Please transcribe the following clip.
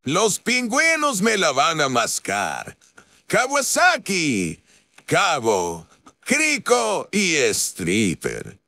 Los pingüinos me la van a mascar. Kawasaki, Cabo, Crico y Stripper.